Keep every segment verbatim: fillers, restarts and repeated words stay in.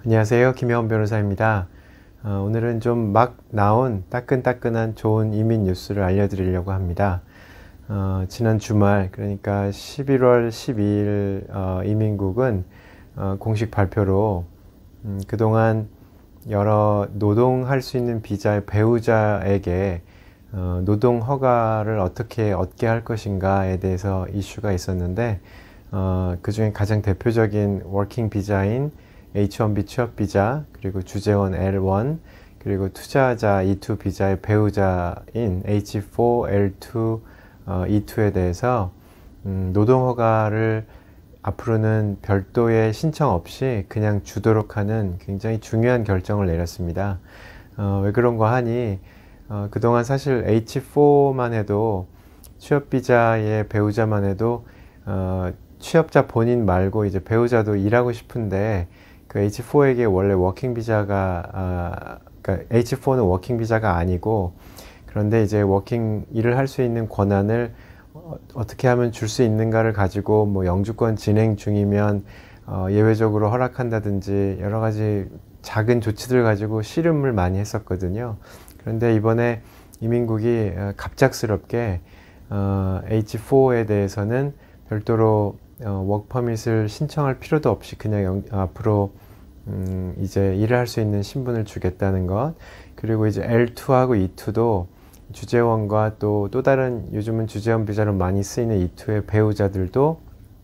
안녕하세요. 김혜원 변호사입니다. 어, 오늘은 좀 막 나온 따끈따끈한 좋은 이민 뉴스를 알려드리려고 합니다. 어, 지난 주말, 그러니까 십일월 십이일 어, 이민국은 어, 공식 발표로 음, 그동안 여러 노동할 수 있는 비자의 배우자에게 어, 노동 허가를 어떻게 얻게 할 것인가에 대해서 이슈가 있었는데 어, 그 중에 가장 대표적인 워킹 비자인 에이치 원비 취업 비자, 그리고 주재원 엘 원, 그리고 투자자 이 투 비자의 배우자인 에이치 사 엘 투 어, 이 투에 대해서 음, 노동 허가를 앞으로는 별도의 신청 없이 그냥 주도록 하는 굉장히 중요한 결정을 내렸습니다. 어, 왜 그런가 하니 어, 그동안 사실 에이치 사만 해도 취업비자의 배우자만 해도 어, 취업자 본인 말고 이제 배우자도 일하고 싶은데 그 에이치 사에게 원래 워킹 비자가 아, 그러니까 에이치 사는 워킹 비자가 아니고, 그런데 이제 워킹 일을 할 수 있는 권한을 어, 어떻게 하면 줄 수 있는가를 가지고 뭐 영주권 진행 중이면 어, 예외적으로 허락한다든지 여러 가지 작은 조치들 가지고 씨름을 많이 했었거든요. 그런데 이번에 이민국이 갑작스럽게 어, 에이치 사에 대해서는 별도로 어, 워크퍼밋을 신청할 필요도 없이 그냥 영, 앞으로 음, 이제 일을 할 수 있는 신분을 주겠다는 것, 그리고 이제 엘 투하고 이 투도 주재원과 또, 또 다른 요즘은 주재원 비자로 많이 쓰이는 이 투의 배우자들도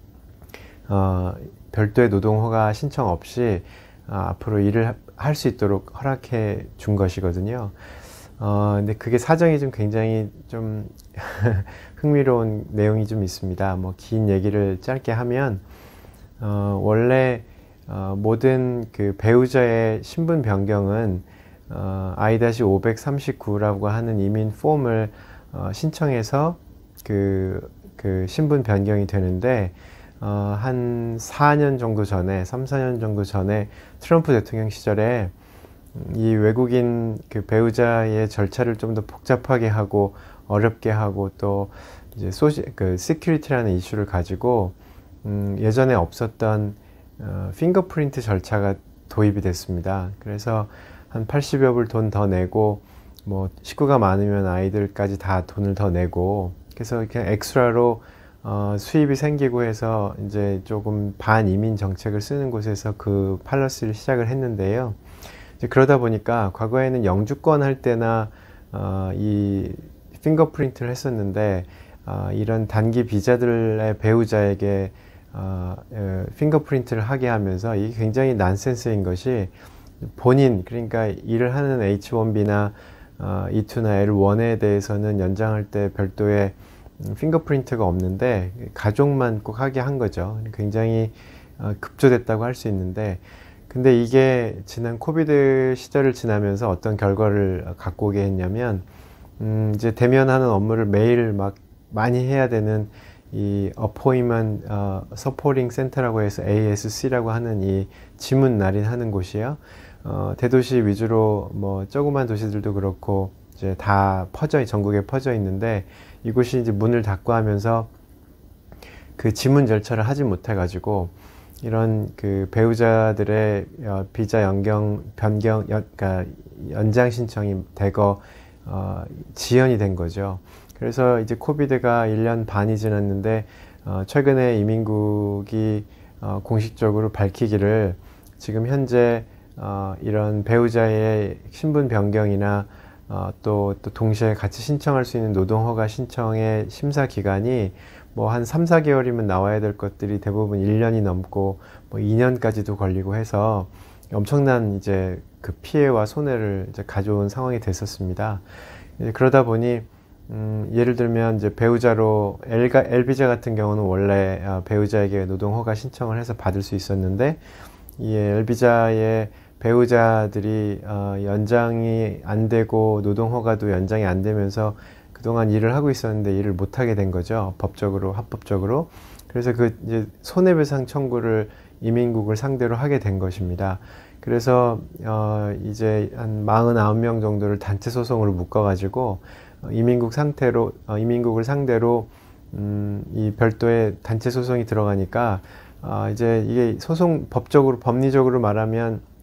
어, 별도의 노동허가 신청 없이 어, 앞으로 일을 할 수 있도록 허락해 준 것이거든요. 어, 근데 그게 사정이 좀 굉장히 좀 흥미로운 내용이 좀 있습니다. 뭐 긴 얘기를 짧게 하면 어, 원래 어, 모든 그 배우자의 신분 변경은 어, 아이 오백삼십구라고 하는 이민 폼을 어, 신청해서 그, 그 신분 변경이 되는데 어, 한 사 년 정도 전에, 삼, 사 년 정도 전에 트럼프 대통령 시절에 이 외국인 그 배우자의 절차를 좀 더 복잡하게 하고 어렵게 하고 또 이제 소시, 그 시큐리티라는 이슈를 가지고 음, 예전에 없었던 어, 핑거프린트 절차가 도입이 됐습니다. 그래서 한 팔십여 불 돈 더 내고 뭐 식구가 많으면 아이들까지 다 돈을 더 내고, 그래서 그냥 엑스트라로 어, 수입이 생기고 해서 이제 조금 반이민 정책을 쓰는 곳에서 그 팔러시를 시작을 했는데요. 이제 그러다 보니까 과거에는 영주권 할 때나 어, 이 핑거프린트를 했었는데 어, 이런 단기 비자들의 배우자에게 어, 어, 핑거프린트를 하게 하면서 이게 굉장히 난센스인 것이, 본인 그러니까 일을 하는 에이치 원비나 어, 이 투나 엘 원에 대해서는 연장할 때 별도의 핑거프린트가 없는데 가족만 꼭 하게 한 거죠. 굉장히 어, 급조됐다고 할 수 있는데, 근데 이게 지난 코비드 시절을 지나면서 어떤 결과를 갖고 오게 했냐면 음, 이제 대면하는 업무를 매일 막 많이 해야 되는 이 어포인먼트 어, 서포팅 센터라고 해서 에이 에스 씨라고 하는 이 지문 날인하는 곳이요. 어, 대도시 위주로 뭐 조그만 도시들도 그렇고 이제 다 퍼져 전국에 퍼져 있는데, 이곳이 이제 문을 닫고 하면서 그 지문 절차를 하지 못해 가지고 이런 그 배우자들의 어, 비자 연경 변경 연, 그러니까 연장 신청이 대거 어, 지연이 된 거죠. 그래서 이제 코비드가 일 년 반이 지났는데 어, 최근에 이민국이 어, 공식적으로 밝히기를 지금 현재 어, 이런 배우자의 신분 변경이나 어, 또, 또 동시에 같이 신청할 수 있는 노동허가 신청의 심사 기간이 뭐 한 삼, 사 개월이면 나와야 될 것들이 대부분 일 년이 넘고 뭐 이 년까지도 걸리고 해서 엄청난 이제 그 피해와 손해를 이제 가져온 상황이 됐었습니다. 이제 그러다 보니 음, 예를 들면 이제 배우자로 L가, L비자 같은 경우는 원래 어, 배우자에게 노동허가 신청을 해서 받을 수 있었는데, 이 L비자의 배우자들이 어, 연장이 안 되고 노동허가도 연장이 안 되면서 그동안 일을 하고 있었는데 일을 못 하게 된 거죠. 법적으로, 합법적으로. 그래서 그 이제 손해배상 청구를 이민국을 상대로 하게 된 것입니다. 그래서 어, 이제 한 사십구 명 정도를 단체 소송으로 묶어가지고 이민국 상태로 어, 이민국을 상대로 음, 이 별도의 단체 소송이 들어가니까 어, 이제 이게 소송 법적으로 법리적으로 말하면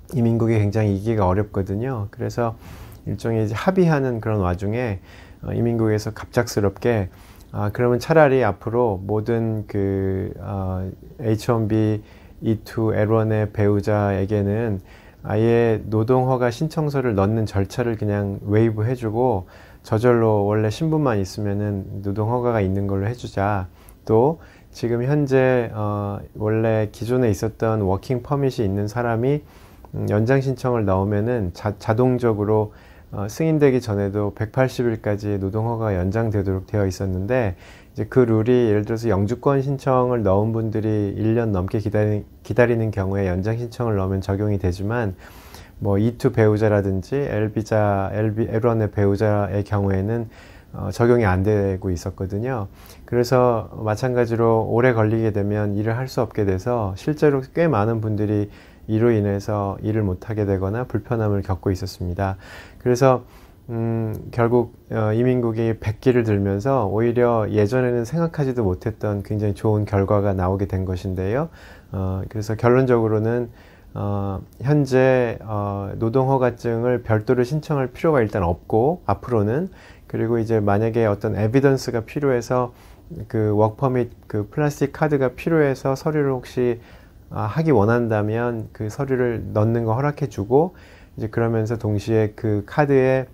이민국이 굉장히 이기가 어렵거든요. 그래서 일종의 이제 합의하는 그런 와중에 어, 이민국에서 갑작스럽게 아, 그러면 차라리 앞으로 모든 그 어, 에이치 원 비, 이 투, 엘 원의 배우자에게는 아예 노동허가 신청서를 넣는 절차를 그냥 웨이브 해주고 저절로 원래 신분만 있으면은 노동허가가 있는 걸로 해주자. 또 지금 현재 어, 원래 기존에 있었던 워킹 퍼밋이 있는 사람이 음, 연장 신청을 넣으면은 자, 자동적으로 어, 승인되기 전에도 백팔십 일까지 노동허가가 연장되도록 되어 있었는데 이제 그 룰이 예를 들어서 영주권 신청을 넣은 분들이 일 년 넘게 기다리, 기다리는 경우에 연장 신청을 넣으면 적용이 되지만 뭐 이 투 배우자라든지 엘 비자, 엘 원의 배우자의 경우에는 어, 적용이 안 되고 있었거든요. 그래서 마찬가지로 오래 걸리게 되면 일을 할 수 없게 돼서 실제로 꽤 많은 분들이 이로 인해서 일을 못하게 되거나 불편함을 겪고 있었습니다. 그래서 음, 결국 어, 이민국이 백기를 들면서 오히려 예전에는 생각하지도 못했던 굉장히 좋은 결과가 나오게 된 것인데요. 어, 그래서 결론적으로는 어, 현재 어, 노동허가증을 별도로 신청할 필요가 일단 없고 앞으로는 그리고 이제 만약에 어떤 에비던스가 필요해서 그 워크퍼밋 그 플라스틱 카드가 필요해서 서류를 혹시 아, 하기 원한다면 그 서류를 넣는 거 허락해 주고 이제 그러면서 동시에 그 카드에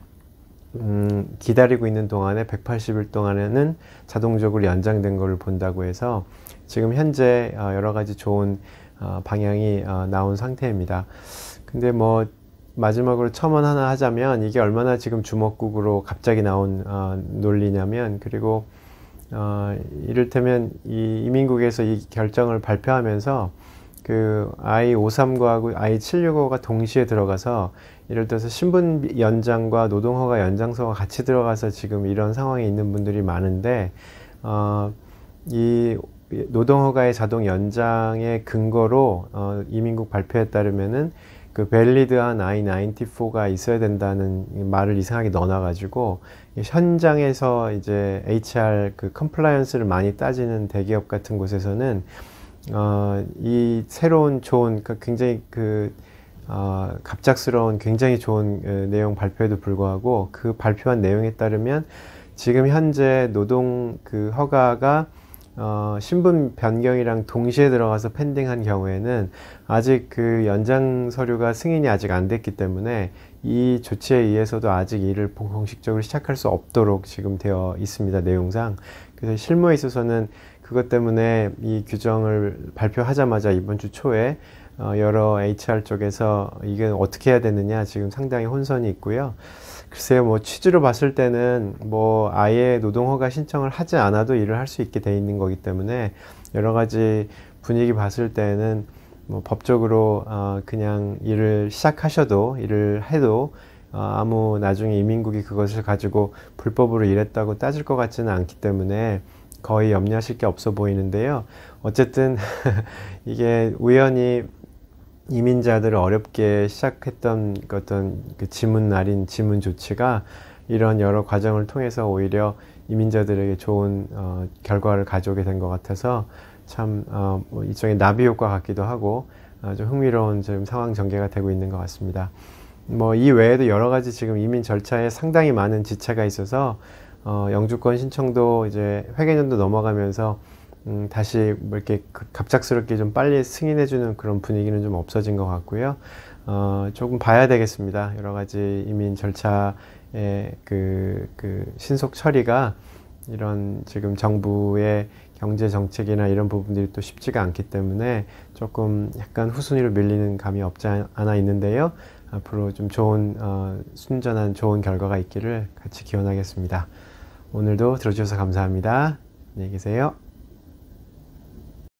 음, 기다리고 있는 동안에 백팔십 일 동안에는 자동적으로 연장된 것을 본다고 해서 지금 현재 어, 여러 가지 좋은 어, 방향이 어, 나온 상태입니다. 근데 뭐 마지막으로 첨언 하나 하자면 이게 얼마나 지금 주먹국으로 갑자기 나온 어, 논리냐면 그리고 어, 이를테면 이 이민국에서 이 결정을 발표하면서 그 아이 오십삼구하고 아이 칠백육십오가 동시에 들어가서 예를 들어서 신분 연장과 노동허가 연장서가 같이 들어가서 지금 이런 상황에 있는 분들이 많은데 어, 이 노동허가의 자동 연장의 근거로 어, 이민국 발표에 따르면은 그 밸리드한 아이 구십사가 있어야 된다는 말을 이상하게 넣어놔가지고 현장에서 이제 에이치 알 그 컴플라이언스를 많이 따지는 대기업 같은 곳에서는 어, 이 새로운 좋은 그 굉장히 그 어, 갑작스러운 굉장히 좋은 어, 내용 발표에도 불구하고 그 발표한 내용에 따르면 지금 현재 노동 그 허가가 어, 신분 변경이랑 동시에 들어가서 펜딩한 경우에는 아직 그 연장 서류가 승인이 아직 안 됐기 때문에 이 조치에 의해서도 아직 일을 공식적으로 시작할 수 없도록 지금 되어 있습니다, 내용상. 그래서 실무에 있어서는 그것 때문에 이 규정을 발표하자마자 이번 주 초에 어, 여러 에이치 알 쪽에서 이게 어떻게 해야 되느냐 지금 상당히 혼선이 있고요. 글쎄요, 뭐 취지로 봤을 때는 뭐 아예 노동허가 신청을 하지 않아도 일을 할 수 있게 돼 있는 거기 때문에 여러 가지 분위기 봤을 때는 뭐 법적으로 어 그냥 일을 시작하셔도 일을 해도 어 아무 나중에 이민국이 그것을 가지고 불법으로 일했다고 따질 것 같지는 않기 때문에 거의 염려하실 게 없어 보이는데요. 어쨌든 이게 우연히 이민자들을 어렵게 시작했던 어떤 그 지문 날인 지문 조치가 이런 여러 과정을 통해서 오히려 이민자들에게 좋은 어, 결과를 가져오게 된 것 같아서 참 어, 뭐 일종의 나비 효과 같기도 하고 아주 흥미로운 지금 상황 전개가 되고 있는 것 같습니다. 뭐 이 외에도 여러 가지 지금 이민 절차에 상당히 많은 지체가 있어서 어, 영주권 신청도 이제 회계년도 넘어가면서 음, 다시 뭐 이렇게 갑작스럽게 좀 빨리 승인해주는 그런 분위기는 좀 없어진 것 같고요. 어, 조금 봐야 되겠습니다. 여러 가지 이민 절차의 그, 그 신속 처리가 이런 지금 정부의 경제 정책이나 이런 부분들이 또 쉽지가 않기 때문에 조금 약간 후순위로 밀리는 감이 없지 않아 있는데요. 앞으로 좀 좋은, 어, 순전한 좋은 결과가 있기를 같이 기원하겠습니다. 오늘도 들어주셔서 감사합니다. 안녕히 계세요.